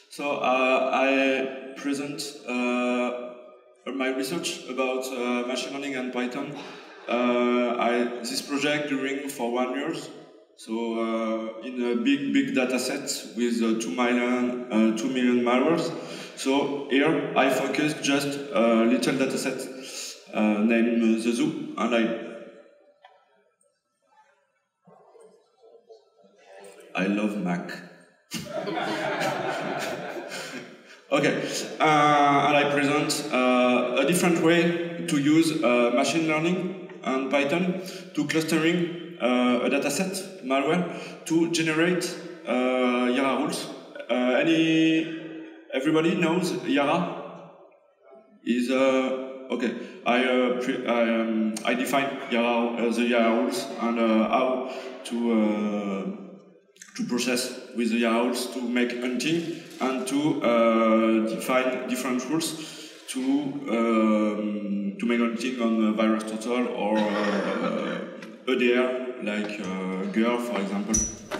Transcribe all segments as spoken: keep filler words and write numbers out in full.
So uh, I present uh, my research about uh, machine learning and Python. Uh, I, this project during for one year. So uh, in a big, big data set with uh, two million, uh, two million malwares. So here I focus just a little data set uh, named the zoo, and I I love Mac. Okay, uh, and I present uh, a different way to use uh, machine learning and Python to clustering uh, a dataset, malware, to generate uh, Yara rules. Uh, any, everybody knows Yara? Is uh, okay. I uh, pre I, um, I define Yara uh, the Yara rules and uh, how to uh, to process with the Yara rules to make hunting and to uh, define different rules to um, to make hunting on uh, VirusTotal or uh, E D R like uh, G E R, for example.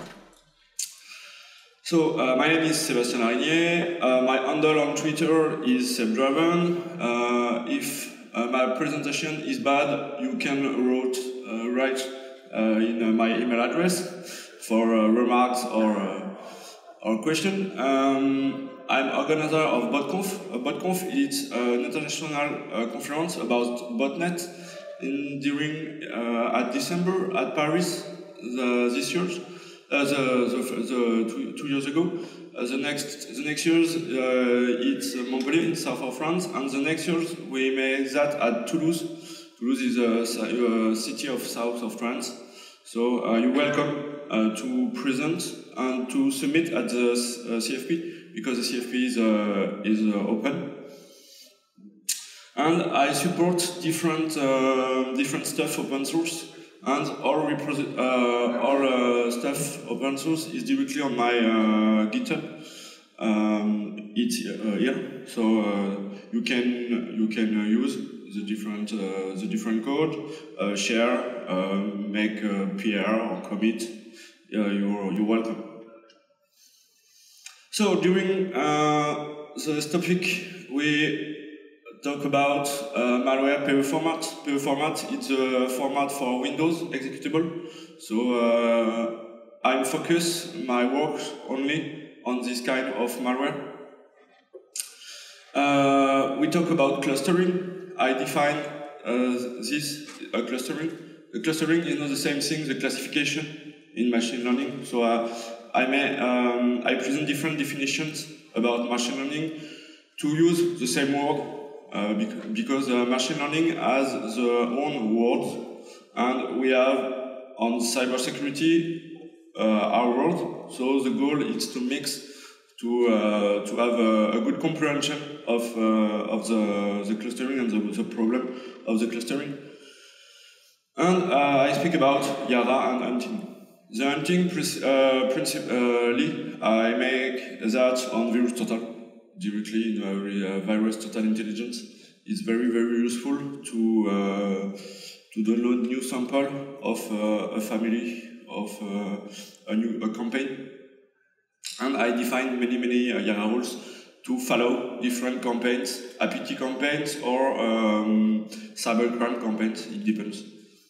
So uh, my name is Sébastien Larigné. Uh, my handle on Twitter is SebDraven. Uh, if uh, my presentation is bad, you can wrote, uh, write uh, in uh, my email address for uh, remarks or uh, or question. Um, I'm organizer of BotConf. Uh, BotConf is an international uh, conference about botnet in during uh, at December at Paris the, this year. Uh, the, the, the two, two years ago. Uh, the next the next years uh, it's Montpellier in south of France, and the next years we made that at Toulouse. Toulouse is a, a city of south of France. So uh, you're welcome uh, to present and to submit at the uh, C F P, because the C F P is uh, is uh, open. And I support different uh, different stuff open source. And all, uh, all uh, stuff open source is directly on my uh, GitHub. Um, it's uh, here, so uh, you can you can uh, use the different uh, the different code, uh, share, uh, make a P R or commit. Uh, you're you're welcome. So during uh, this topic, we talk about uh, malware P E format. P E format is a format for Windows executable. So uh, I'm focus my work only on this kind of malware. Uh, we talk about clustering. I define uh, this uh, clustering. The clustering is not the same thing, the classification in machine learning. So uh, I may um, I present different definitions about machine learning to use the same word. Uh, bec because uh, machine learning has their own words, and we have on cybersecurity uh, our world. So the goal is to mix, to uh, to have a, a good comprehension of uh, of the the clustering and the, the problem of the clustering. And uh, I speak about Yara and hunting. The hunting uh, principally I make that on VirusTotal. Directly in uh, uh, VirusTotal Intelligence. Is very very useful to uh, to download new sample of uh, a family of uh, a new a campaign, and I define many many uh, Yara rules to follow different campaigns, A P T campaigns or um, cybercrime campaigns. It depends.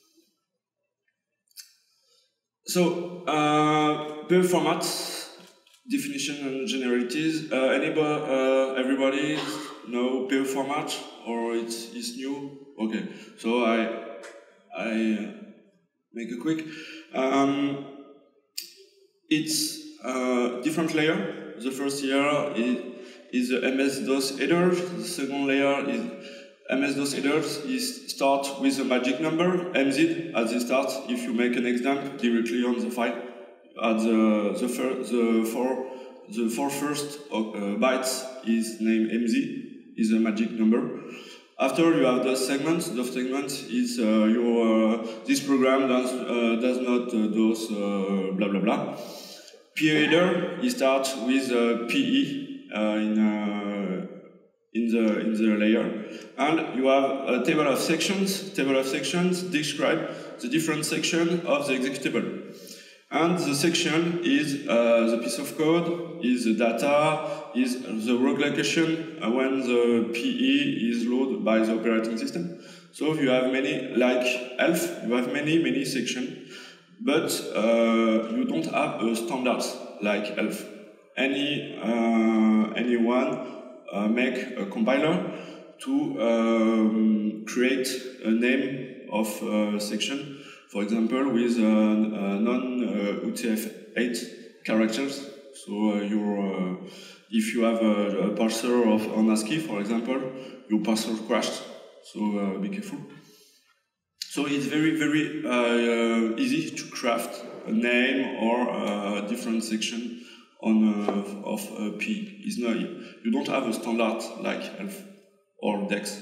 So uh, P E formats. Definition and generalities. Uh, anybody, uh, everybody know P E format, or it's, it's new? Okay, so I I make a quick. Um, it's a different layer. The first layer is, is the M S DOS header. The second layer is M S DOS headers. Is start with a magic number M Z at the start. If you make an example directly on the file. At the the, fir the four the four first uh, bytes is named M Z, is a magic number. After you have those segments. Those segments is uh, your uh, this program does uh, does not uh, those uh, blah blah blah. P E header you start with uh, P E uh, in uh, in the in the layer, and you have a table of sections. Table of sections describe the different section of the executable. And the section is uh, the piece of code, is the data, is the rogue location uh, when the P E is loaded by the operating system. So you have many, like ELF, you have many, many sections, but uh, you don't have a standard like ELF. Any, uh, anyone uh, make a compiler to um, create a name of a section, for example, with uh, uh, non-U T F eight characters. So uh, your, uh, if you have a, a parser of on ASCII, for example, your parser crashed. So uh, be careful. So it's very, very uh, easy to craft a name or a different section on uh, of uh, P. It's not, you don't have a standard like ELF or DEX.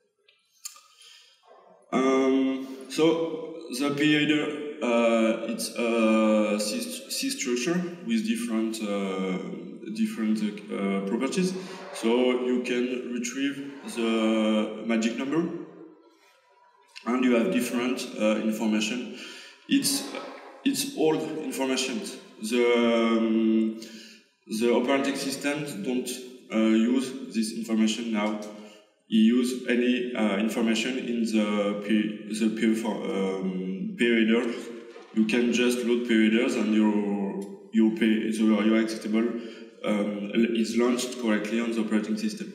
Um, so the P header, uh, it's a C structure with different uh, different uh, properties. So you can retrieve the magic number, and you have different uh, information. It's it's old information. The um, the operating systems don't uh, use this information now. You use any uh, information in the P, the P, um, P header. You can just load P headers and your your P, so your executable um, is launched correctly on the operating system.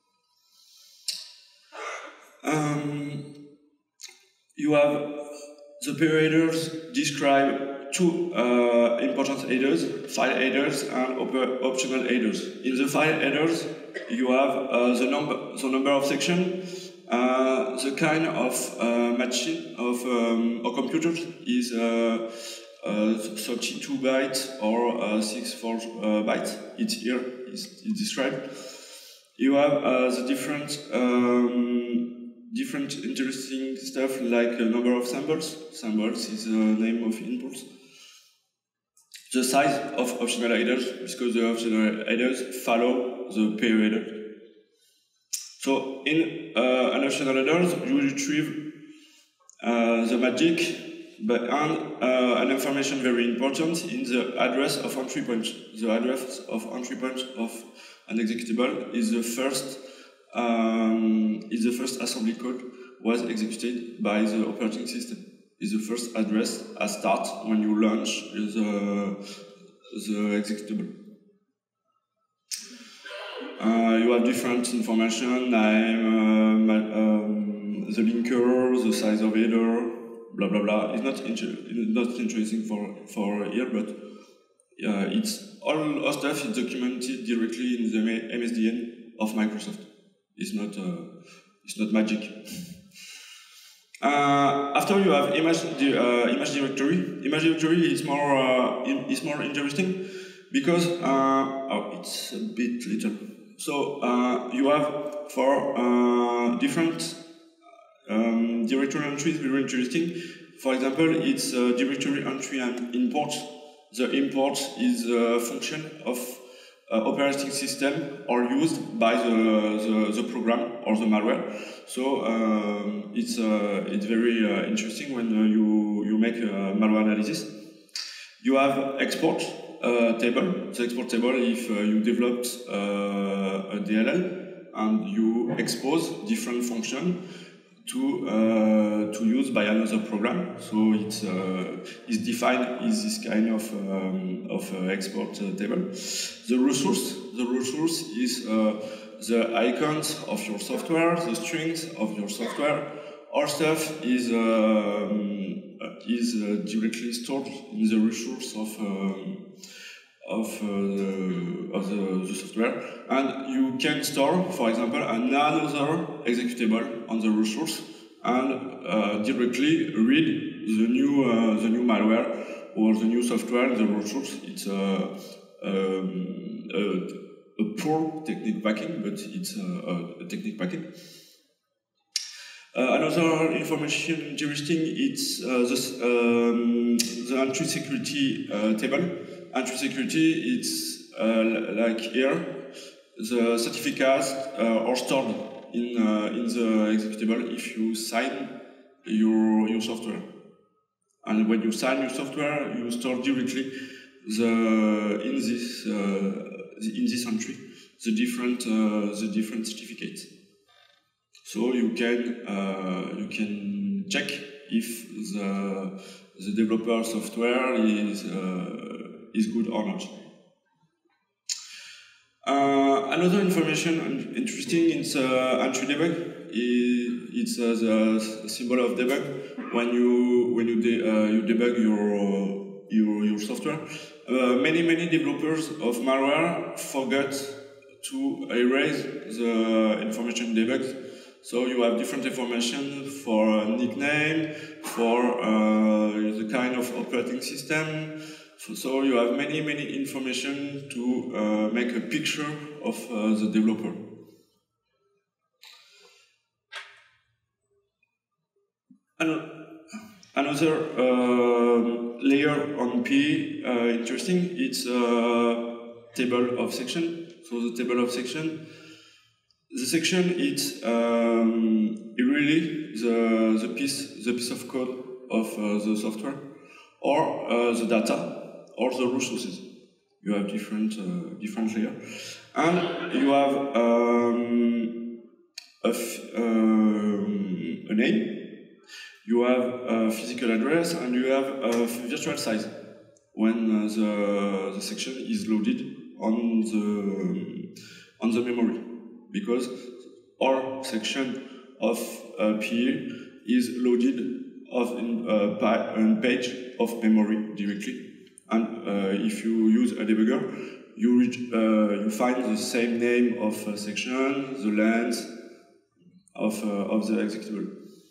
Um, you have the P headers describe two uh, important headers, file headers and op optional headers. In the file headers, you have uh, the number, the number of sections, uh, the kind of uh, machine of um, or computer is uh, uh, thirty-two bytes or uh, sixty-four uh, bytes. It's here, it's, it's described. You have uh, the different um, different interesting stuff like a number of samples. Samples is the name of inputs. The size of optional headers, because the optional headers follow the P header. So in uh, an optional headers, you retrieve uh, the magic, but and uh, an information very important in the address of entry point. The address of entry point of an executable is the first um, is the first assembly code was executed by the operating system. Is the first address at start when you launch the, the executable. Uh, you have different information, name, um, um, the linker, the size of header, blah blah blah. It's not, inter not interesting for, for here, but uh, it's all our stuff is documented directly in the M S D N of Microsoft. It's not, uh, it's not magic. Uh, after you have image, the, uh, image directory, image directory is more uh, is more interesting because uh, oh, it's a bit little. So uh, you have for uh, different um, directory entries very interesting. For example, it's a directory entry and import. The import is a function of uh, operating system or used by the, the, the program or the malware. So um, it's, uh, it's very uh, interesting when uh, you, you make a malware analysis. You have export uh, table. The export table, if uh, you developed uh, a D L L and you expose different functions to uh, to use by another program, so it's uh, is defined is this kind of um, of uh, export uh, table. The resource, the resource is uh, the icons of your software, the strings of your software. Our stuff is um, is uh, directly stored in the resource of um, of uh, the, of the, the software, and you can store, for example, another executable on the resource and uh, directly read the new uh, the new malware or the new software in the resource. It's a, um, a, a poor technique backing, but it's a, a technique backing. Uh, another information interesting is uh, this, um, the entry security uh, table. Entry security, it's uh, like here, the certificates uh, are stored in uh, in the executable if you sign your your software. And when you sign your software, you store directly the in this uh, in this entry the different uh, the different certificates. So you can uh, you can check if the the developer software is uh, is good or not. Uh, another information interesting is uh, entry debug. It's uh, the symbol of debug when you when you de uh, you debug your your your software. Uh, many many developers of malware forget to erase the information debugged. So you have different information for nickname, for uh, the kind of operating system. So you have many, many information to uh, make a picture of uh, the developer. Another uh, layer on P E, uh, interesting, it's a table of section. So the table of section, the section it's um, really the the piece the piece of code of uh, the software, or uh, the data, or the resources. You have different uh, different layers, and you have um, a, f um, a name. You have a physical address, and you have a virtual size when uh, the the section is loaded on the on the memory, because our section of uh, P E is loaded of in a uh, page of memory directly. And uh, if you use a debugger, you, reach, uh, you find the same name of a section, the length of, uh, of the executable.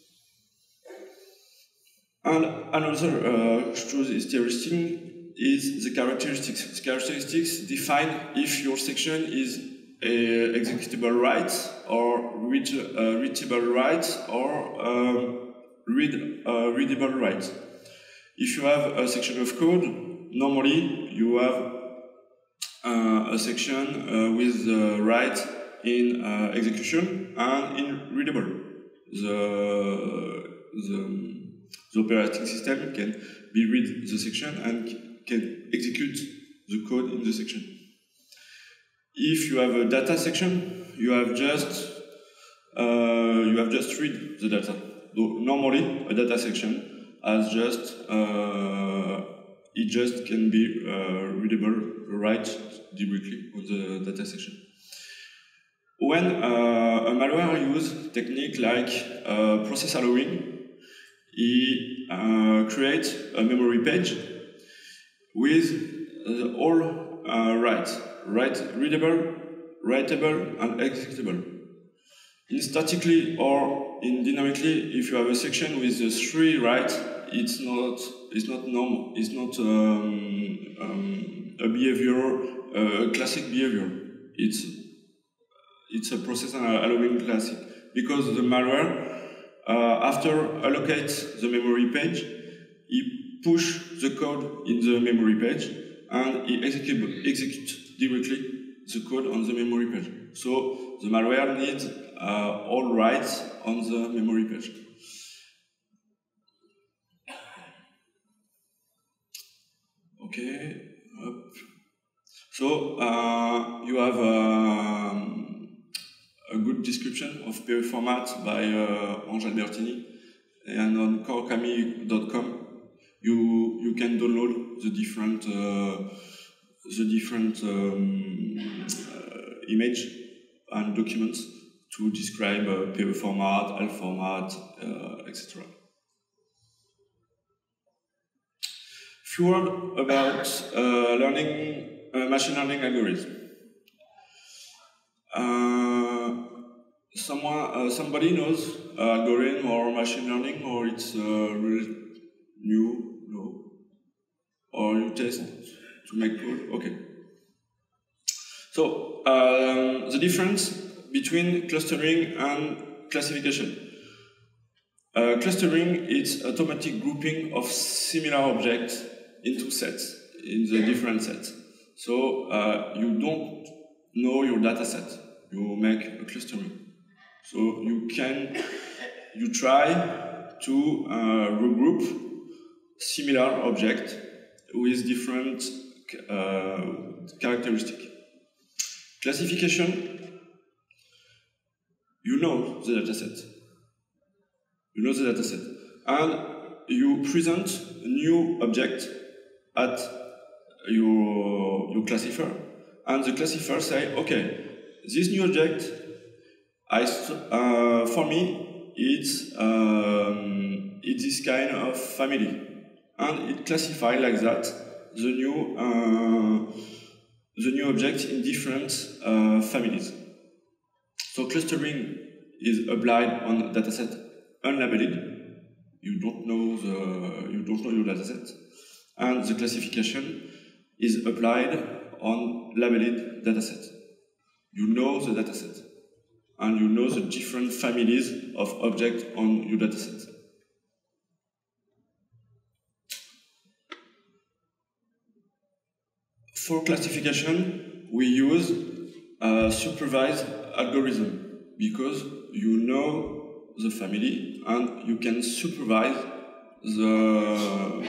And another uh, truth is interesting is the characteristics. The characteristics define if your section is a executable write, or read, uh, readable write, or um, read, uh, readable write. If you have a section of code, normally you have uh, a section uh, with the write in uh, execution and in readable. The, the, the operating system can be read the section and can execute the code in the section. If you have a data section, you have just uh, you have just read the data. So normally, a data section has just uh, it just can be uh, readable, write directly on the data section. When uh, a malware uses technique like uh, process allowing, it uh, creates a memory page with the all uh, write, write readable, writable, and executable. In statically or in dynamically, if you have a section with the three write, it's not it's not normal. It's not um, um, a behavior, a uh, classic behavior. It's it's a process allowing classic, because the malware uh, after allocates the memory page, it push the code in the memory page and it execute execute directly the code on the memory page. So the malware needs uh, all writes on the memory page. Okay. Up. So uh, you have um, a good description of P E format by uh, Ange Albertini, and on Kawakami dot com you you can download the different uh, the different um, uh, image and documents to describe uh, P E format, L format, uh, et cetera. Few words about uh, learning uh, machine learning algorithm. Uh, someone, uh, somebody knows uh, algorithm or machine learning, or it's uh, really new, no, or you test to make code. Okay. So um, the difference between clustering and classification. Uh, clustering is automatic grouping of similar objects into sets, in the different sets. So uh, you don't know your data set, you make a clustering. So you can, you try to uh, regroup similar object with different uh, characteristics. Classification, you know the dataset. You know the dataset. And you present a new object at your, your classifier. And the classifier say, okay, this new object, I, uh, for me, it's, um, it's this kind of family. And it classifies like that the new, uh, the new object in different uh, families. So clustering is applied on dataset unlabeled. You don't know the you don't know your dataset, and the classification is applied on labeled dataset. You know the dataset, and you know the different families of objects on your dataset. For classification, we use a supervised algorithm because you know the family and you can supervise the,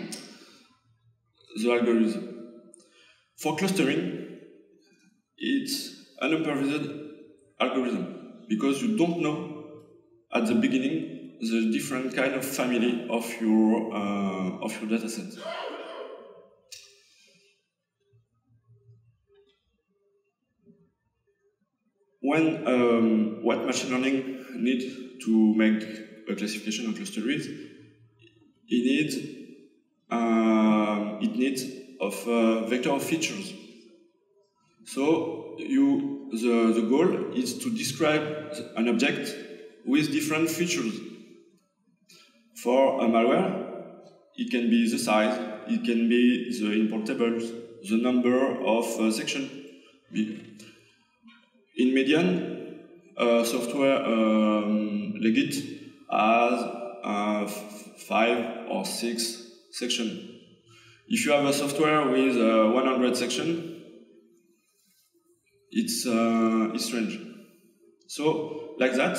the algorithm. For clustering, it's an unsupervised algorithm because you don't know at the beginning the different kind of family of your, uh, of your dataset. When um, what machine learning needs to make a classification of clustering, it needs uh, it needs of uh, vector of features. So you the the goal is to describe an object with different features. For a malware, it can be the size, it can be the import tables, the number of uh, sections. In Median, uh, software um, Legit has uh, five or six sections. If you have a software with uh, one hundred sections, it's, uh, it's strange. So, like that,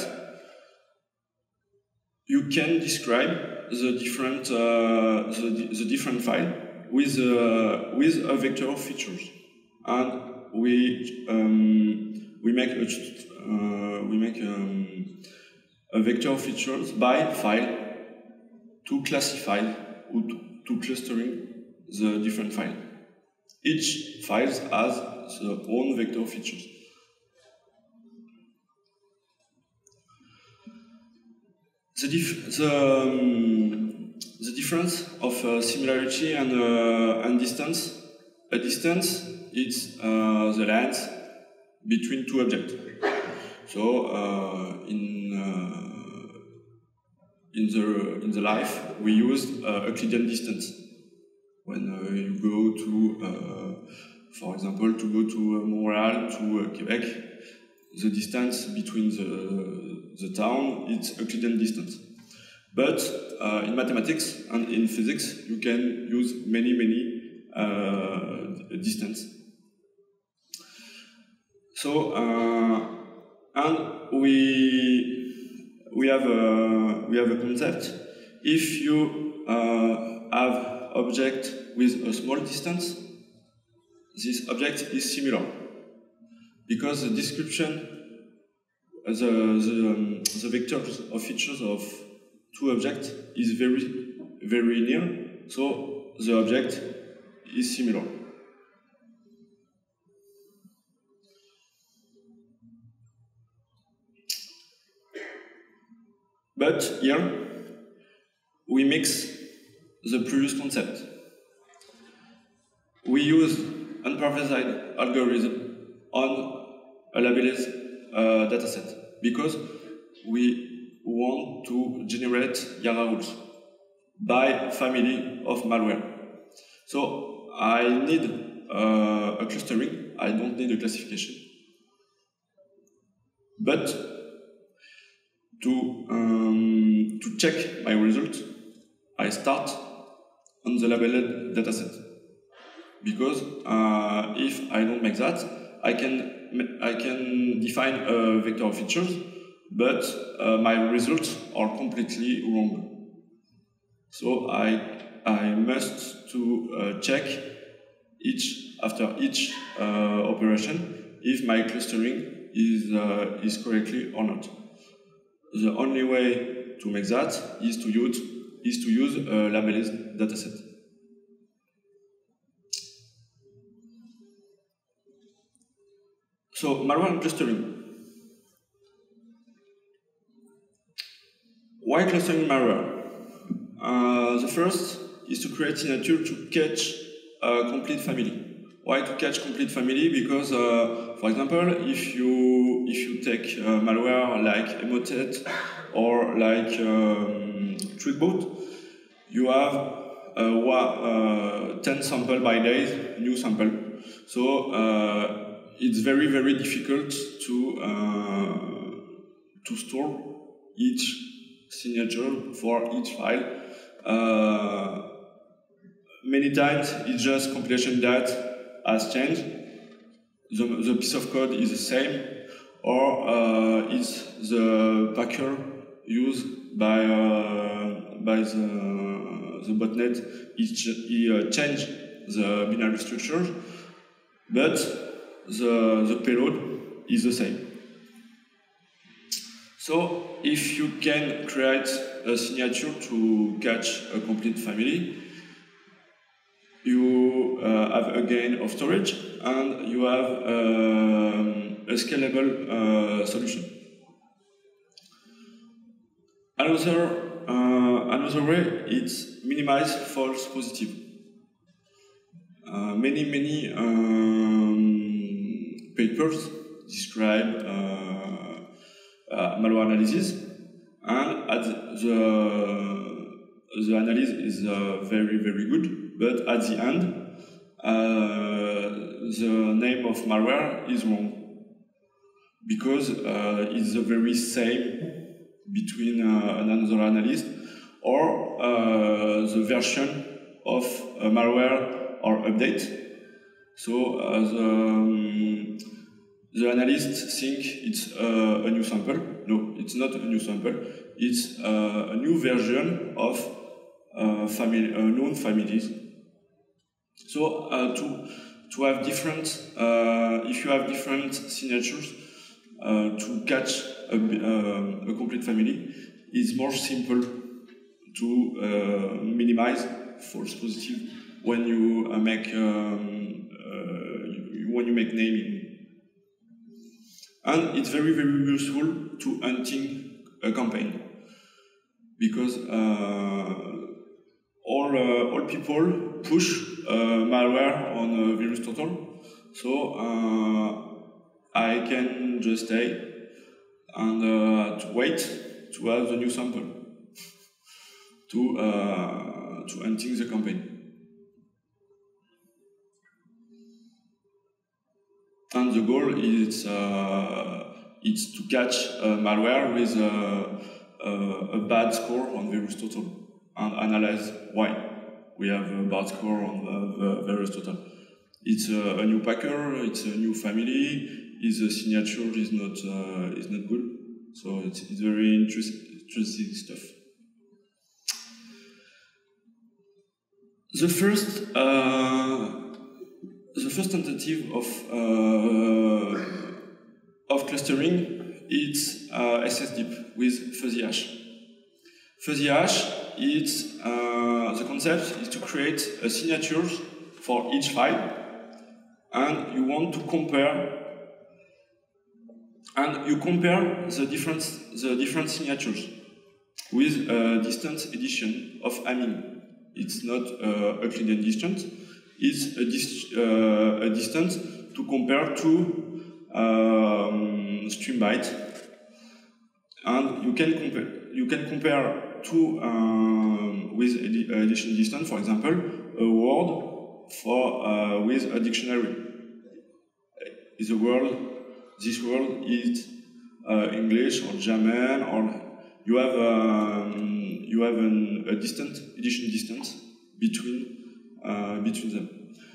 you can describe the different, uh, the, the different file with, uh, with a vector of features. And we um, We make a, uh, we make um, a vector of features by file to classify or to, to clustering the different file. Each file has its own vector of features. The, dif the, um, the difference of uh, similarity and, uh, and distance. A distance is uh, the length between two objects. So uh, in uh, in the in the life we use uh, Euclidean distance. When uh, you go to, uh, for example, to go to uh, Montreal to uh, Quebec, the distance between the the town is Euclidean distance. But uh, in mathematics and in physics, you can use many many uh, distance. So, uh, and we we have a we have a concept. If you uh, have object with a small distance, this object is similar because the description, the the, um, the vectors of features of two objects is very very near. So the object is similar. But here, we mix the previous concept. We use unsupervised algorithm on a labeled uh, dataset because we want to generate Yara rules by family of malware. So I need uh, a clustering, I don't need a classification. But To, um, to check my result, I start on the labeled dataset. Because uh, if I don't make that, I can, I can define a vector of features, but uh, my results are completely wrong. So I I must to uh, check each after each uh, operation if my clustering is uh, is correctly or not. The only way to make that is to use is to use a labelized dataset. So malware and clustering. Why clustering malware? Uh, the first is to create signature to catch a complete family. Why to catch complete family? Because, uh, for example, if you if you take uh, malware like Emotet or like um, TrickBot, you have uh, uh, ten sample by day, new sample. So uh, it's very very difficult to uh, to store each signature for each file. Uh, many times it's just compilation that has changed. The, the piece of code is the same, or uh, it's the packer used by uh, by the the botnet. He uh, changed the binary structure, but the the payload is the same. So if you can create a signature to catch a complete family, you uh, have a gain of storage and you have um, a scalable uh, solution. Another, uh, another way is minimize false positive. Uh, many, many um, papers describe uh, uh, malware analysis, and at the, the analysis is uh, very, very good, but at the end, uh, the name of malware is wrong, because uh, it's the very same between uh, another analyst or uh, the version of a malware or update. So uh, the, um, the analyst think it's uh, a new sample. No, it's not a new sample. It's uh, a new version of uh, family, uh, known families. So uh, to to have different, uh, if you have different signatures uh, to catch a, uh, a complete family, it's more simple to uh, minimize false positive when you uh, make um, uh, you, when you make naming. And it's very, very useful to hunting a campaign, because uh, all, uh, all people push uh, malware on uh, VirusTotal. So uh, I can just stay and uh, to wait to have the new sample to, uh, to hunting the campaign. And the goal is uh, it's to catch uh, malware with a, a, a bad score on VirusTotal and analyze why we have a bad score on uh, VirusTotal. It's a, a new packer, it's a new family, his signature is not uh, is not good, so it's, it's very interest, interesting stuff. The first. Uh, The first tentative of uh, of clustering is uh, S S D I P with fuzzy hash. Fuzzy hash is uh, the concept is to create a signatures for each file, and you want to compare and you compare the different the different signatures with a distance edition of Hamming. It's not uh, Euclidean distance. Is a, dis uh, a distance to compare two um, stream bytes, and you can compare you can compare two um, with edi addition distance. For example, a word for uh, with a dictionary. Is a word this word is uh, English or German, or you have um, you have an, a distant addition distance between. Uh, between them.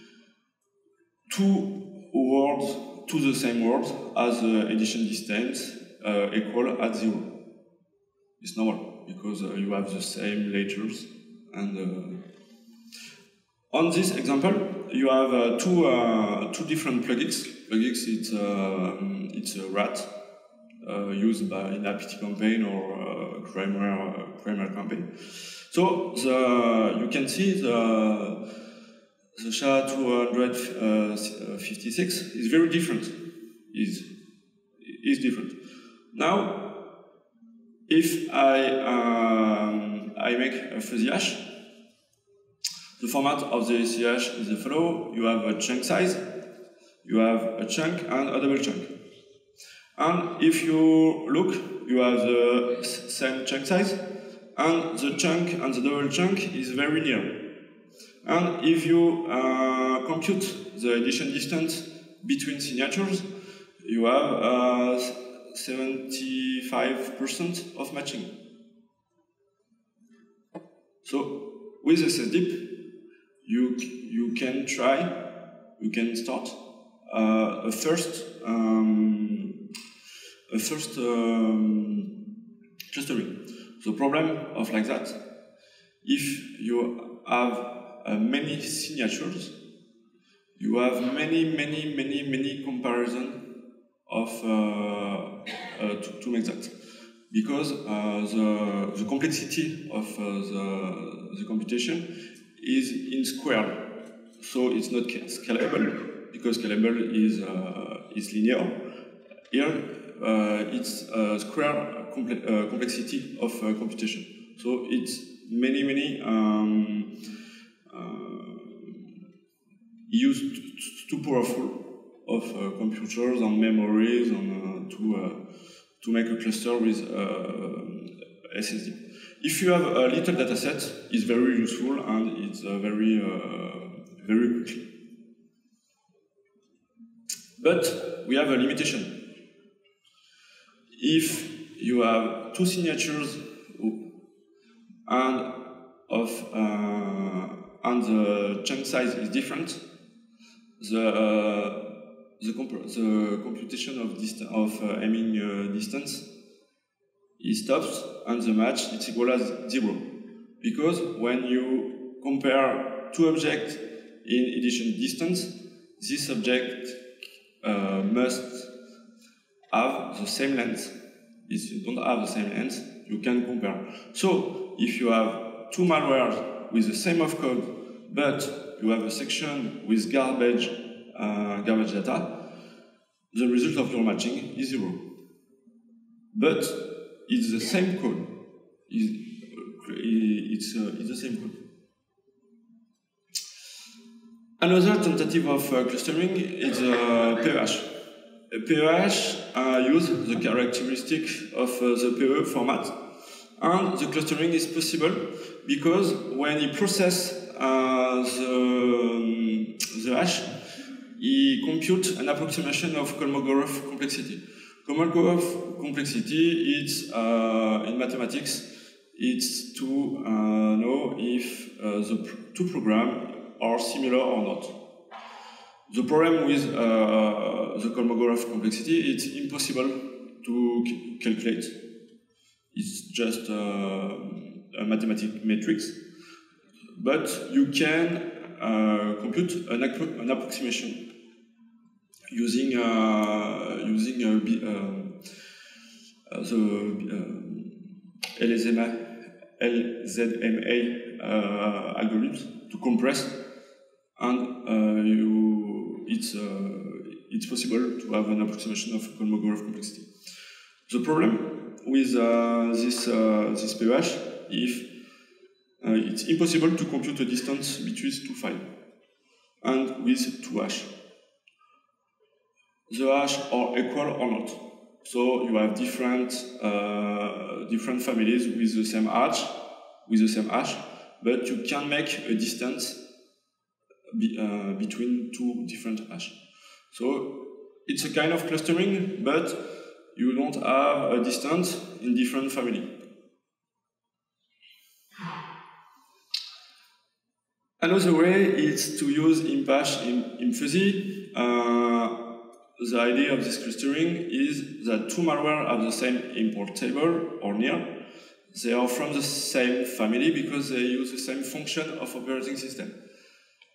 Two words, two the same words, as uh, addition distance uh, equal at zero. It's normal, because uh, you have the same letters, and uh, On this example, you have uh, two uh, two different plugins. Plugins, it's uh, it's a rat uh, used by in a P T campaign or uh, Kramer uh, Kramer campaign. So the you can see the the S H A two fifty-six is very different. Is is different. Now, if I um, I make a fuzzy hash. The format of the fuzzy hash is the follow. You have a chunk size, you have a chunk and a double chunk. And if you look, you have the same chunk size, and the chunk and the double chunk is very near. And if you uh, compute the addition distance between signatures, you have uh, seventy-five percent of matching. So with S S D I P, You, you can try, you can start uh, a first, um, a first um, clustering. The problem of like that, if you have uh, many signatures, you have many, many, many, many comparisons of uh, uh, to, to make that, because uh, the the complexity of uh, the the computation is in square, so it's not scalable, because scalable is uh, is linear. Here uh, it's a square comple uh, complexity of uh, computation, so it's many many um, uh, used too powerful of uh, computers and memories and uh, to uh, to make a cluster with uh, S S D. If you have a little data set, it's very useful and it's uh, very, uh, very quickly. But we have a limitation. If you have two signatures and of uh, and the chunk size is different, the uh, the, comp the computation of dist of uh, aiming uh, distance it stops, and the match is equal as zero. Because when you compare two objects in addition distance, this object uh, must have the same length. If you don't have the same length, you can compare. So, if you have two malwares with the same of code, but you have a section with garbage, uh, garbage data, the result of your matching is zero. But it's the same code. It's, uh, it's the same code. Another tentative of uh, clustering is uh, P O H. P O H uh, uses the characteristic of uh, the P O E format, and the clustering is possible because when you process uh, the, the hash, you compute an approximation of Kolmogorov complexity. Kolmogorov complexity, it's uh, in mathematics, it's to uh, know if uh, the pr two programs are similar or not. The problem with uh, the Kolmogorov complexity, it's impossible to calculate. It's just uh, a mathematical matrix, but you can uh, compute an, appro an approximation using uh, using uh, B, uh, uh, the uh, L Z M A uh, algorithm to compress, and uh, you, it's uh, it's possible to have an approximation of Kolmogorov complexity. The problem with uh, this uh, this P O H, if uh, it's impossible to compute a distance between two files, and with two hash. The hash are equal or not. So you have different uh, different families with the same hash, with the same hash, but you can make a distance be, uh, between two different hash. So it's a kind of clustering, but you don't have a distance in different family. Another way is to use imphash in, in fuzzy. Uh, The idea of this clustering is that two malware have the same import table or near. They are from the same family because they use the same function of operating system.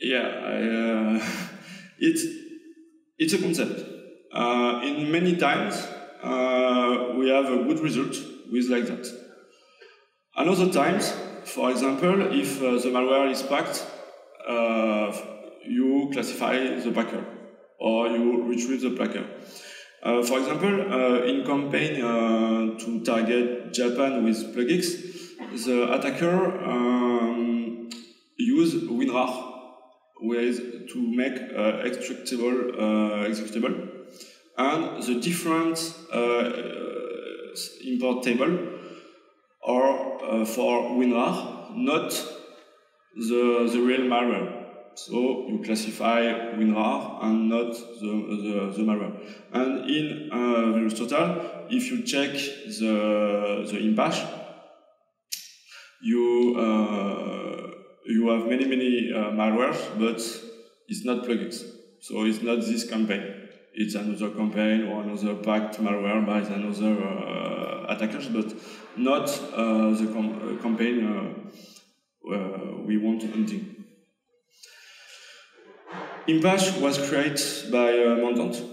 Yeah, I, uh, it's it's a concept. Uh, in many times, uh, we have a good result with like that. Another times, for example, if uh, the malware is packed, uh, you classify the packer or you retrieve the packer. Uh, for example, uh, in campaign uh, to target Japan with plugins, the attacker um, use WinRAR ways to make uh, extractable uh, executable, and the different uh, import table are uh, for WinRAR, not the, the real malware. So you classify WinRAR and not the, the, the malware. And in uh, VirusTotal, if you check the, the imbash, you uh, you have many, many uh, malwares, but it's not plugins. So it's not this campaign. It's another campaign or another packed malware by another uh, attackers, but not uh, the com campaign uh, uh, we want hunting. Imbash was created by uh, Mandant.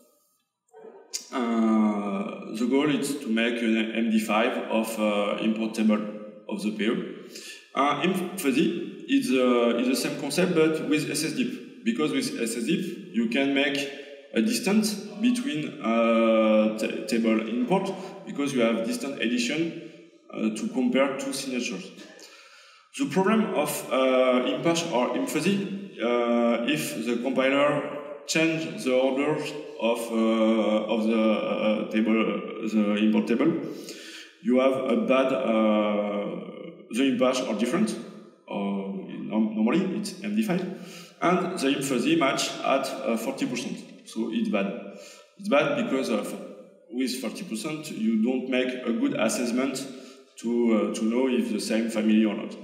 Uh, the goal is to make an M D five of uh, import table of the P O. Uh, ImpFuzzy is, uh, is the same concept but with S S D I P, because with S S D I P you can make a distance between uh, table import, because you have distant addition uh, to compare two signatures. The problem of uh, Impash or ImpFuzzy, uh, if the compiler change the order of, uh, of the uh, table, the import table, you have a bad, uh, the Impash are different, or normally it's M D five, and the ImpFuzzy match at uh, forty percent, so it's bad. It's bad because of, with forty percent you don't make a good assessment to, uh, to know if the same family or not.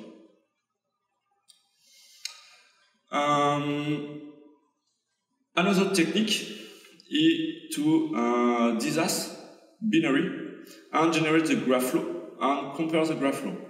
Um, another technique is to uh, disass binary and generate the graph flow and compare the graph flow.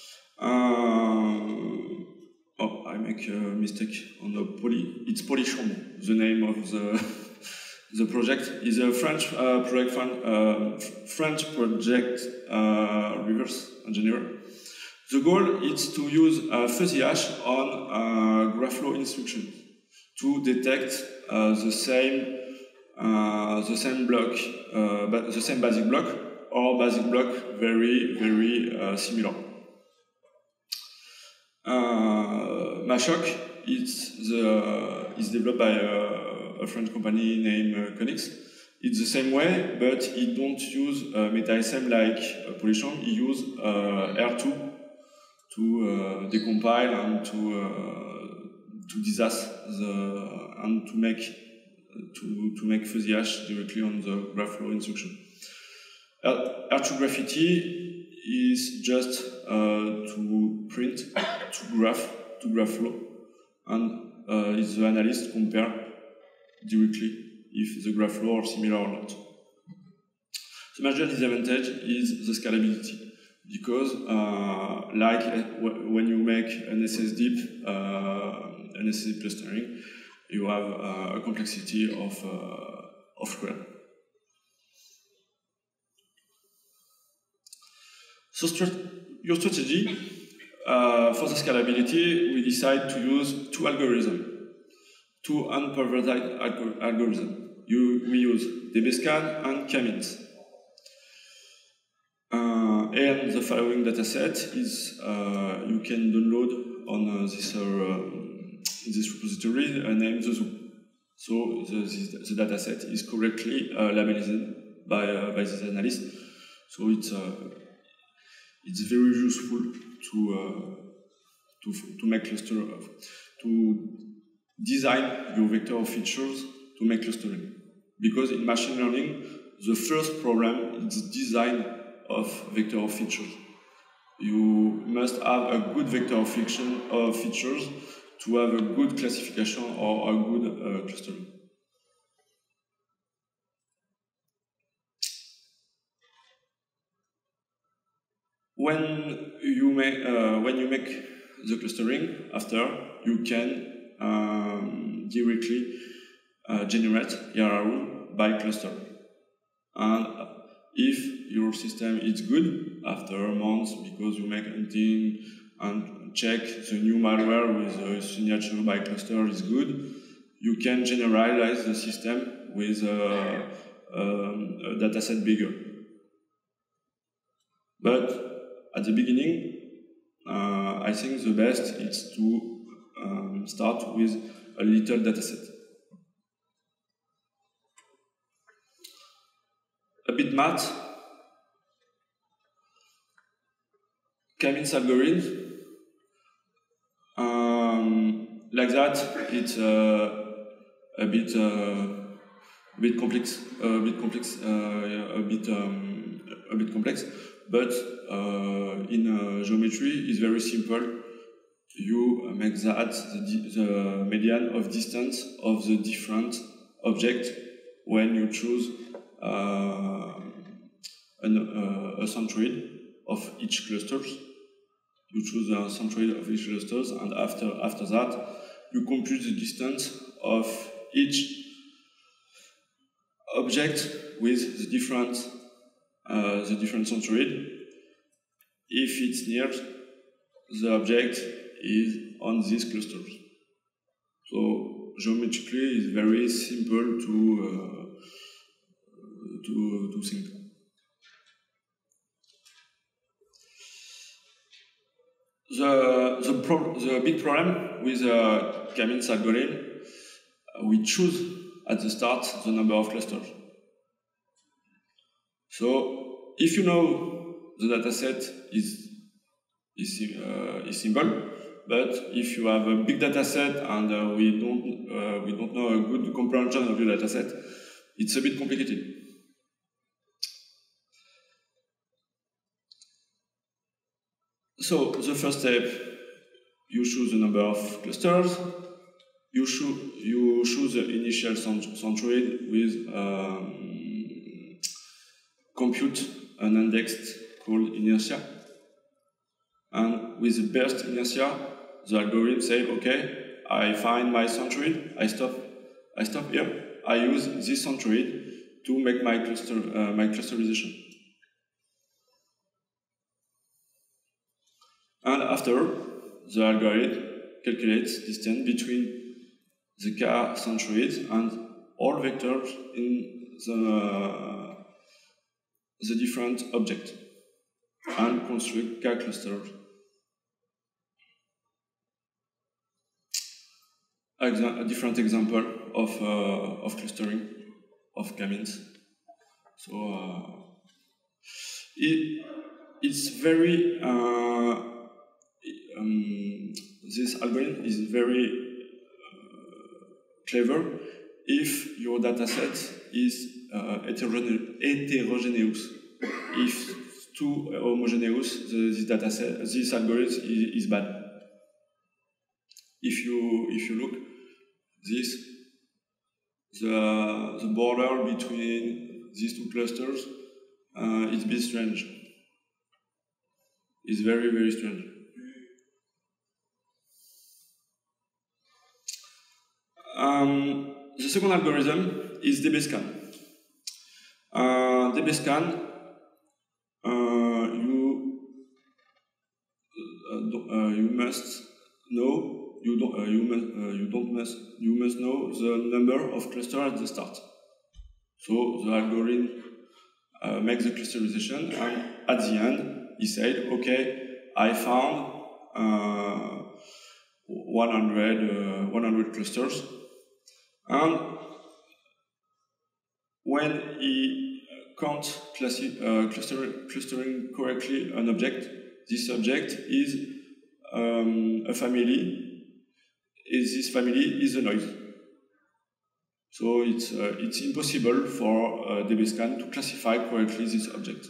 Uh, oh, I make a mistake on the poly. It's Polychambon, the name of the the project. Is a French uh, project, uh, French project uh, reverse engineer. The goal is to use uh, fuzzy hash on uh, graph flow instructions to detect uh, the same uh, the same block, uh, but the same basic block or basic block very very uh, similar. Uh, Mashok is the is developed by a, a French company named uh, Conix. It's the same way, but it don't use uh, MetaSM like uh, Polychambon. It use uh, R two to uh, decompile and to uh, to disass the and to make to to make fuzzy hash directly on the graph flow instruction. R two graffiti is just uh, to print to graph to graph flow, and uh, is the analyst compare directly if the graph flow are similar or not. The major disadvantage is the scalability. Because, uh, like uh, when you make an S S D I P, uh, an S S D I P clustering, you have uh, a complexity of uh, of square. So, strat your strategy uh, for the scalability, we decide to use two algorithms, two unperverted alg algorithms. You, we use dbscan and K-means. Uh, and the following dataset is uh, you can download on uh, this uh, um, this repository uh, named the Zoo. So the, this, the dataset is correctly uh, labeled by uh, by this analyst. So it's uh, it's very useful to uh, to to make cluster of, to design your vector of features to make clustering, because in machine learning the first problem is design of vector of features. You must have a good vector of fiction of features to have a good classification or a good uh, clustering. When you make uh, when you make the clustering, after you can um, directly uh, generate E R R rule by cluster. And if your system is good after months because you make hunting and check the new malware with a signature by cluster is good, you can generalize the system with a, um, a dataset bigger. But at the beginning, uh, I think the best is to um, start with a little dataset. A bit math. K-means algorithm. Um, like that, it's uh, a bit, uh, a bit complex, a bit complex, uh, a bit, um, a bit complex. But uh, in uh, geometry, it's very simple. You make that the, the median of distance of the different objects when you choose uh, an, uh, a centroid of each cluster. You choose a centroid of each clusters, and after after that, you compute the distance of each object with the different uh, the different centroid. If it's near, the object is on these clusters. So geometrically, it's very simple to uh, to to think. The the, pro the big problem with the K-means algorithm, uh, we choose at the start the number of clusters. So if you know the dataset is is uh, is simple, but if you have a big dataset and uh, we don't uh, we don't know a good comprehension of your dataset, it's a bit complicated. So the first step, you choose the number of clusters. You choose you choose the initial centroid with um, compute an index called inertia. And with the burst inertia, the algorithm says, okay, I find my centroid, I stop, I stop here. I use this centroid to make my cluster, uh, my clusterization. And after, the algorithm calculates distance between the K centroids and all vectors in the, uh, the different objects and construct K clusters. A different example of, uh, of clustering of K-means. So uh, it, it's very, uh, um, this algorithm is very uh, clever if your dataset is uh, heterogene heterogeneous. If too homogeneous, the, this dataset, this algorithm is, is bad. If you if you look this, the the border between these two clusters uh, is a bit strange. It's very very strange. Um, the second algorithm is DBScan. Uh, DBScan, uh, you uh, uh, you must know. You don't, uh, you, must, uh, you, don't must, you must know the number of clusters at the start. So the algorithm uh, makes the clusterization, and at the end, he said, okay, I found uh, one hundred, uh, one hundred clusters. And when he can't uh, cluster, clustering correctly an object, this object is um, a family. Is this family is a noise. So it's, uh, it's impossible for uh, DBScan to classify correctly this object.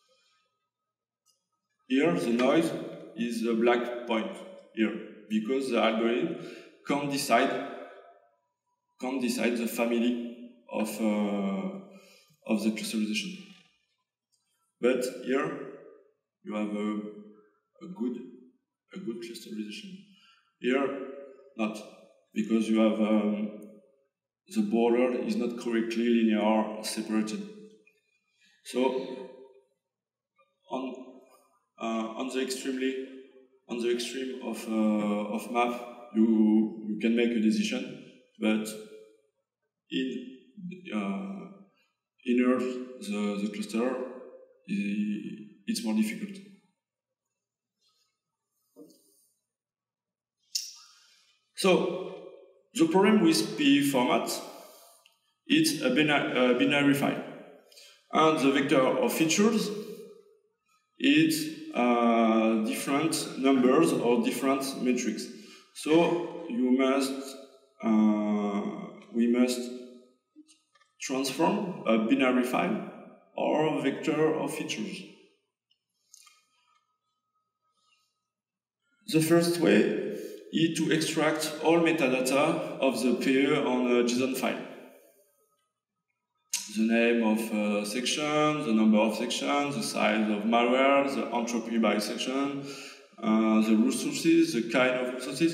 Here, the noise is a black point here, because the algorithm can't decide, can't decide the family of, uh, of the clusterization. But here, you have a, a, good, a good clusterization. Here, not. because you have um, the border is not correctly linear separated. So on uh, on the extremely on the extreme of uh, of map, you you can make a decision, but in uh, inner the the cluster, it's more difficult. So the problem with P format, it's a binary, a binary file, and the vector of features is uh, different numbers or different metrics. So you must, uh, we must transform a binary file or a vector of features. The first way is to extract all metadata of the P E on a JSON file. The name of a section, the number of sections, the size of malware, the entropy by section, uh, the resources, the kind of resources.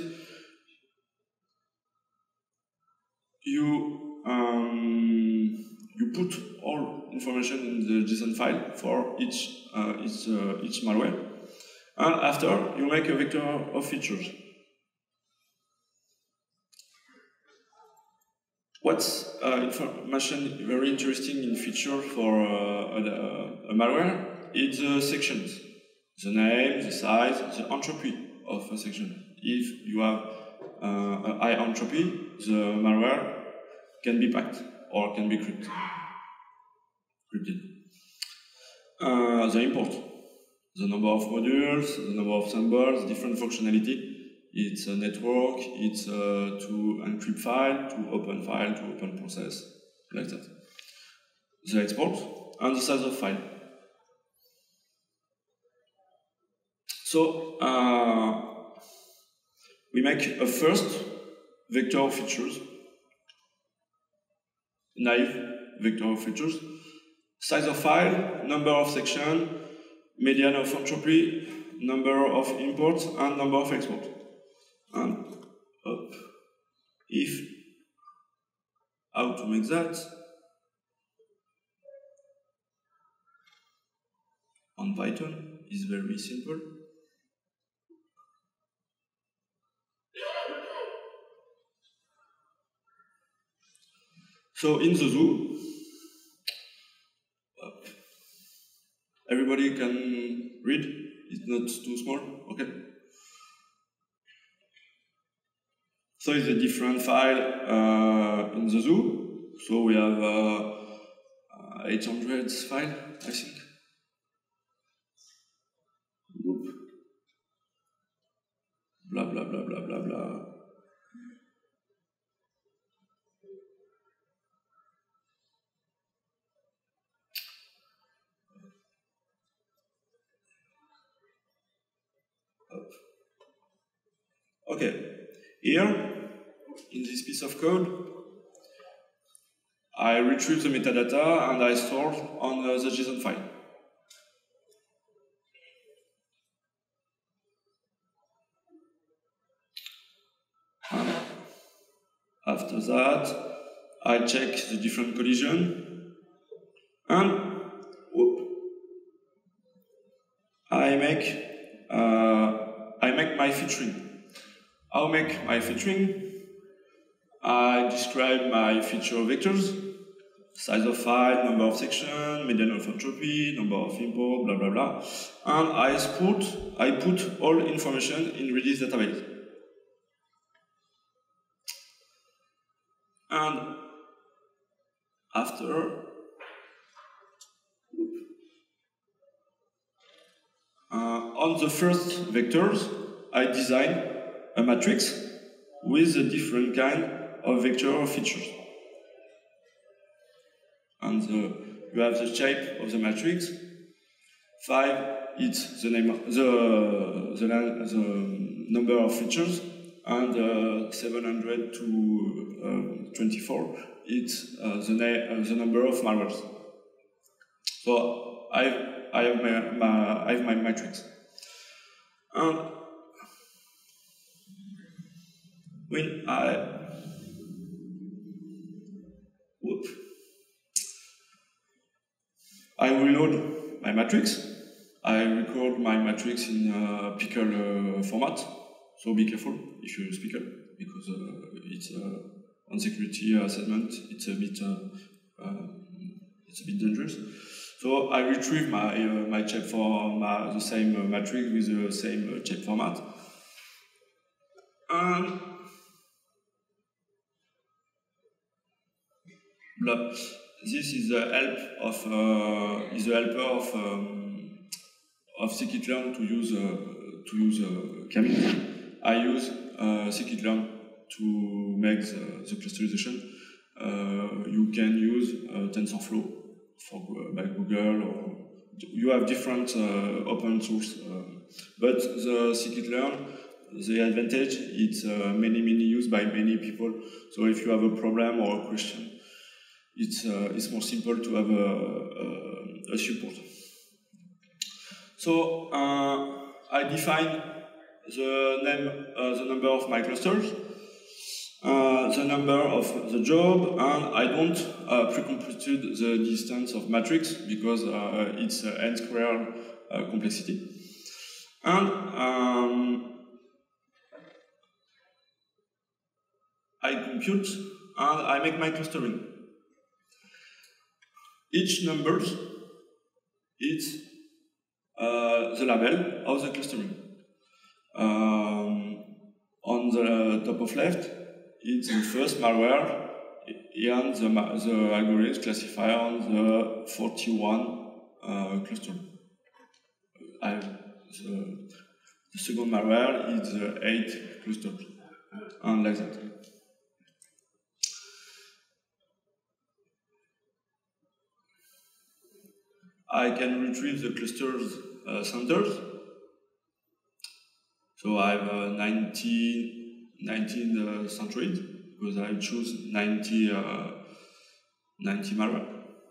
You, um, you put all information in the JSON file for each, uh, each, uh, each malware. And after, you make a vector of features. What's uh, information very interesting in feature for uh, a, a malware? It's the sections. The name, the size, the entropy of a section. If you have uh, a high entropy, the malware can be packed or can be crypted. crypted. Uh, the import. The number of modules, the number of symbols, different functionality. It's a network, it's uh, to encrypt file, to open file, to open process, like that. The export and the size of file. So uh, we make a first vector of features, naive vector of features, size of file, number of section, median of entropy, number of imports, and number of exports. And up. If, how to make that? On Python is very simple. So in the zoo, up. Everybody can read, it's not too small, okay? So it's a different file uh, in the zoo. So we have uh, uh, eight hundred file, I think. Whoop. Blah, blah, blah, blah, blah, blah. Up. Okay, here, in this piece of code, I retrieve the metadata and I store on uh, the JSON file. And after that, I check the different collision and whoop, I make uh, I make my featuring. I'll make my featuring. I describe my feature vectors. Size of file, number of section, median of entropy, number of import, blah blah blah, and I put I put all information in Redis database. And after, uh, on the first vectors, I design a matrix with a different kind of vector of features. And the, you have the shape of the matrix. Five, it's the name, the the, the number of features, and uh, seven hundred to twenty-four, it's uh, the name, uh, the number of malwares. So I I have my, my I have my matrix, and when I whoop, I reload my matrix. I record my matrix in a pickle uh, format, so be careful if you use pickle, because uh, it's uh, on security assessment. It's a bit uh, uh, it's a bit dangerous. So I retrieve my uh, my shape for my, the same uh, matrix with the same uh, shape format, and blah. This is the help of uh, is the helper of um, of scikit-learn to use uh, to use uh, Camille. I use uh, scikit-learn to make the, the clusterization. Uh, you can use uh, TensorFlow for uh, by Google, or you have different uh, open source. Uh, but the scikit-learn, the advantage, it's uh, many many used by many people. So if you have a problem or a question, it's uh, it's more simple to have a, a, a support. So uh, I define the name, uh, the number of my clusters, uh, the number of the job, and I don't uh, pre-computed the distance of matrix because uh, it's uh, n squared uh, complexity. And um, I compute and I make my clustering. Each number is uh, the label of the clustering. Um, on the top of left, it's the first malware and the, the algorithm classifier on the forty-one uh, cluster. I, the, the second malware is the eight cluster, and like that. I can retrieve the cluster's uh, centers. So I have uh, nineteen, nineteen uh, centroids because I choose ninety, uh, ninety malware.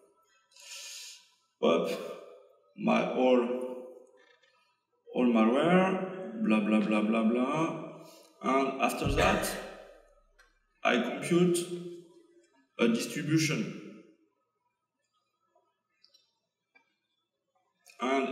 Up my all, all malware, blah blah blah blah blah, and after that I compute a distribution. And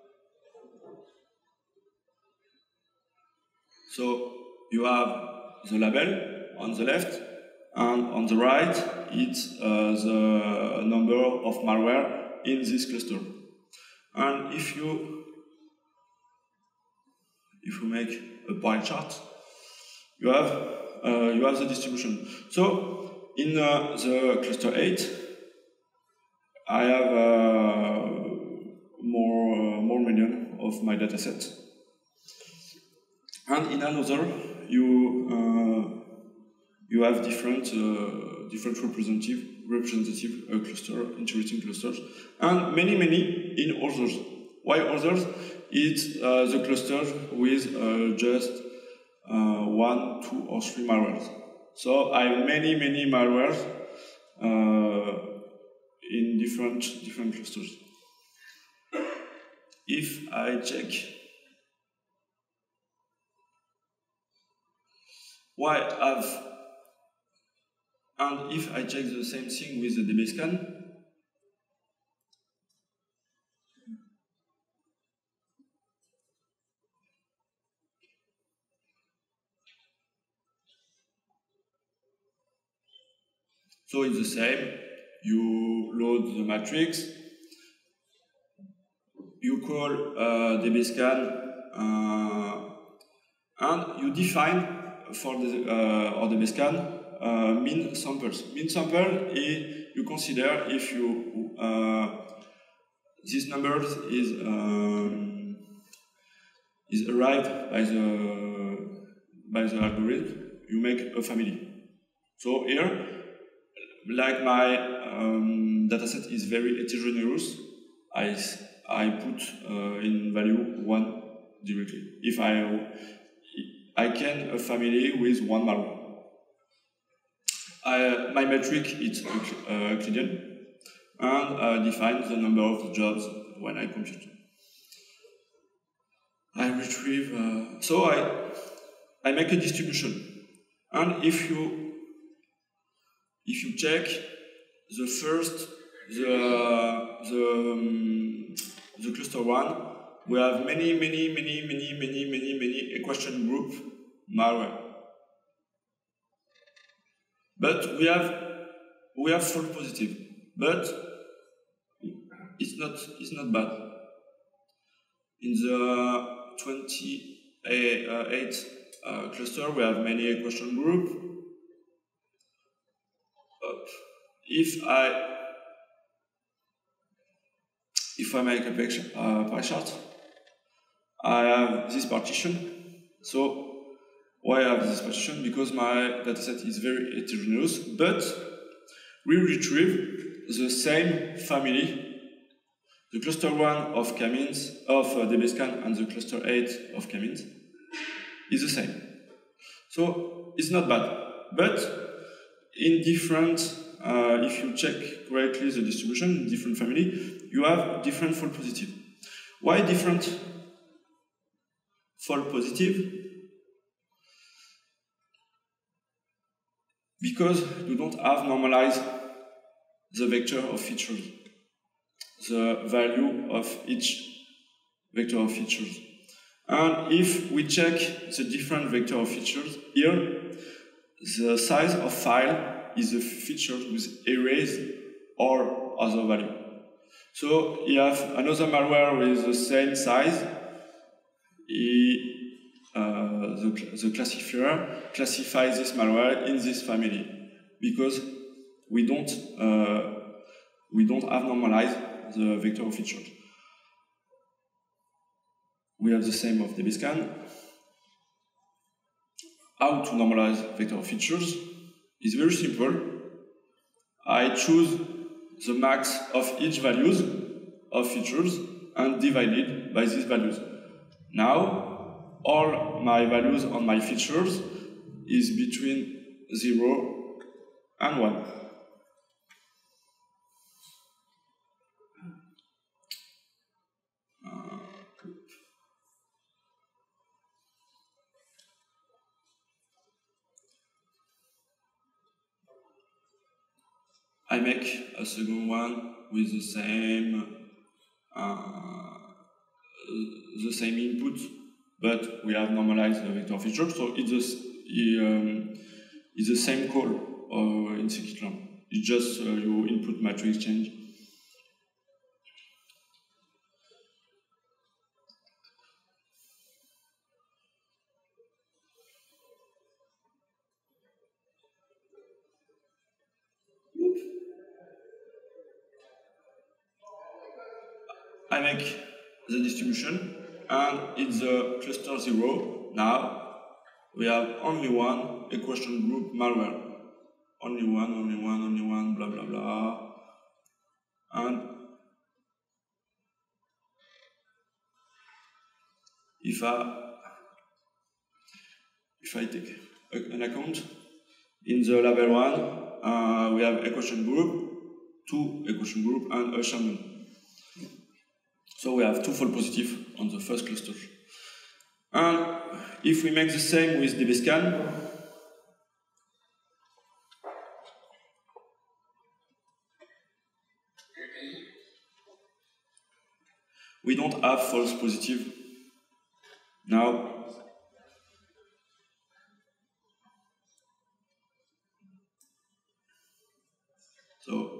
so you have the label on the left, and on the right, it's uh, the number of malware in this cluster. And if you if you make a pie chart, you have uh, you have the distribution. So in uh, the cluster eight, I have uh, more uh, more million of my data set. And in another, you uh, you have different uh, different representative representative uh, cluster, interesting clusters, and many many in others. Why others? It's uh, the clusters with uh, just uh, one, two, or three malwares. So I have many many malwares uh, in different different clusters. If I check why I've, and if I check the same thing with the D B scan, so it's the same. You load the matrix, you call uh, D B scan, uh, and you define for the uh, or D B scan uh, mean samples. Mean sample is you consider if you uh, this number is um, is arrived by the by the algorithm, you make a family. So here, like my um, dataset is very heterogeneous, I I put uh, in value one directly. If I I can a family with one malware. I, my metric is uh, Euclidean, and I define the number of jobs when I compute. I retrieve, uh, so I, I make a distribution. And if you if you check the first the the um, the cluster one, we have many many many many many many many equation group malware. But we have we have false positive, but it's not it's not bad. In the twenty-eight uh, cluster, we have many equation group. Up. If I if I make a picture, uh, pie chart, I have this partition. So why I have this partition? Because my dataset is very heterogeneous, but we retrieve the same family. The cluster one of K-means, of uh, DBScan, and the cluster eight of K-means is the same. So it's not bad. But in different, uh, if you check correctly the distribution in different family, you have different false positive. Why different false positive? Because you don't have normalized the vector of features, the value of each vector of features. And if we check the different vector of features, here, the size of file is a feature with erase or other value. So you have another malware with the same size. He, uh, the, the classifier classifies this malware in this family because we don't uh, we don't have normalized the vector of features. We have the same of DBScan. How to normalize vector of features is very simple. I choose the max of each values of features and divide it by these values. Now, all my values on my features is between zero and one. I make a second one with the same uh, the same input, but we have normalized the vector feature, so it's the, um, it's the same call uh, in scikit-learn. It's just uh, your input matrix change. I make the distribution, and it's the cluster zero. Now we have only one equation group malware. Only one, only one, only one, blah blah blah. And if I if I take an account in the label one, uh, we have equation group, two equation group, and a shaman. So we have two false positive on the first cluster. And if we make the same with DBScan, we don't have false positive. Now, so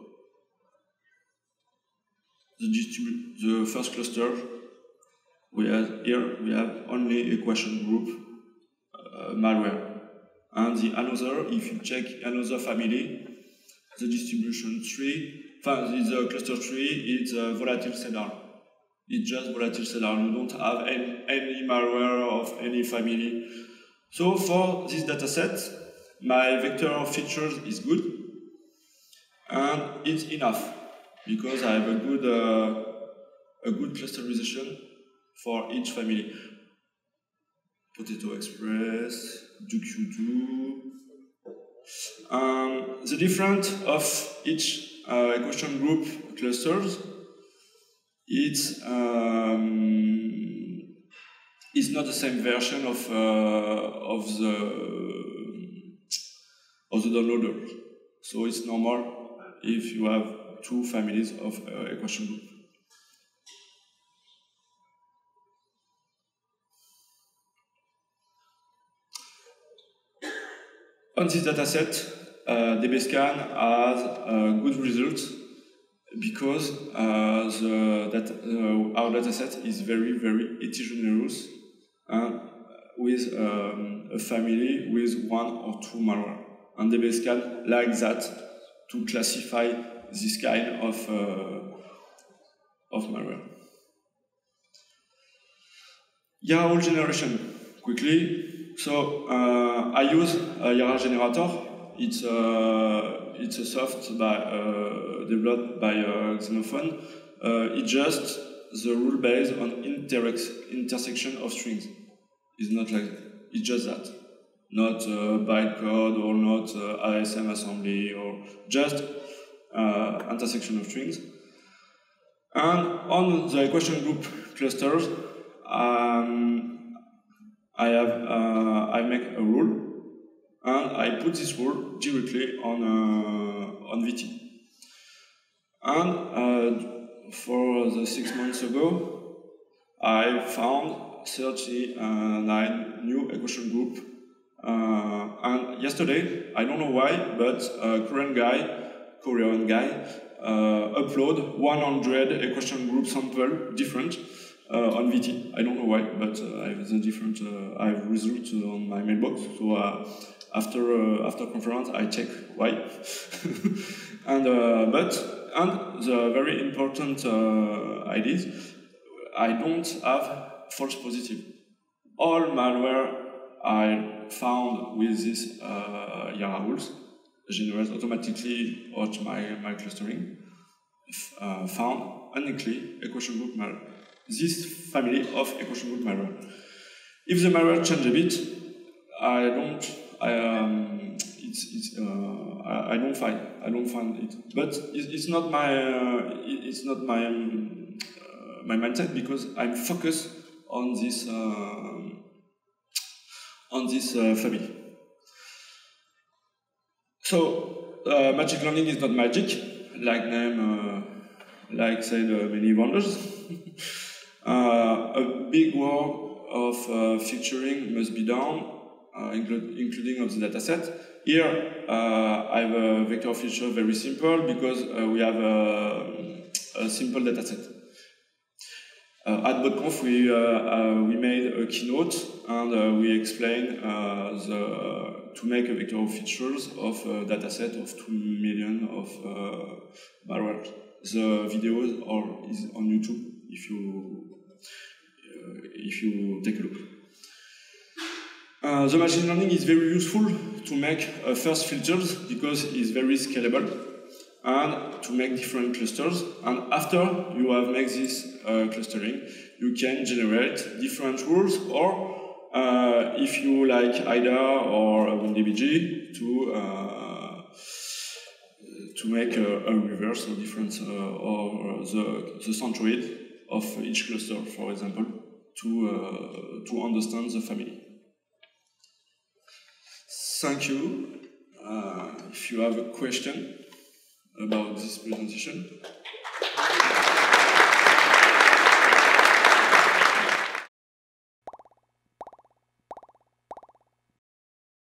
the distribu the first cluster, we have here we have only equation group uh, malware, and the another, if you check another family, the distribution tree, the cluster tree, it's a volatile cedar. It's just volatile cedar. You don't have any, any malware of any family. So for this dataset, my vector of features is good, and it's enough because I have a good uh, a good clusterization for each family. Potato Express, do Q two. Um, the difference of each uh, equation group clusters, it's um, it's not the same version of uh, of the of the downloader. So it's normal if you have two families of uh, equation group. On this dataset, uh, DBScan has uh, good results because uh, the, that, uh, our dataset is very, very heterogeneous and with um, a family with one or two malware. And DBScan like that to classify this kind of, uh, of malware. Yarrow generation, quickly. So uh, I use a Yarrow generator. It's a, it's a soft by, uh, developed by uh, Xenophon. Uh, it's just the rule based on intersection of strings. It's not like that. It's just that. Not uh, bytecode or not uh, A S M assembly or just uh, intersection of strings. And on the equation group clusters, um, I have uh, I make a rule, and I put this rule directly on uh, on V T. And uh, for the six months ago, I found thirty-nine new equation group. Uh, and yesterday, I don't know why, but a Korean guy, Korean guy, uh, upload one hundred equation group sample different. Uh, on V T. I don't know why, but uh, I have the different. Uh, I have results on my mailbox. So uh, after uh, after conference, I check why. and uh, but and the very important uh, ideas, I don't have false positive. All malware I found with this uh, Yarrow rules generates automatically out my my clustering uh, found uniquely equation group malware. This family of equation group malware. If the malware change a bit, I don't. I um, it's it's uh, I, I don't find I don't find it. But it's, it's not my uh, it's not my um, uh, my mindset because I'm focused on this uh, on this uh, family. So uh, magic learning is not magic, like name uh, like said uh, many vendors. Uh, a big work of uh, featuring must be done, uh, include, including of the dataset. Here, uh, I have a vector feature very simple because uh, we have a, a simple dataset. Uh, at BotConf, we, uh, uh, we made a keynote and uh, we explained uh, the, to make a vector of features of a dataset of two million of uh, malware. The video or is on YouTube if you uh, if you take a look. Uh, the machine learning is very useful to make uh, first filters because it's very scalable and to make different clusters. And after you have made this uh, clustering, you can generate different rules or uh, if you like I D A or WinDBG to uh, to make a, a reverse or different uh, or the, the centroid of each cluster, for example, to, uh, to understand the family. Thank you. Uh, if you have a question about this presentation.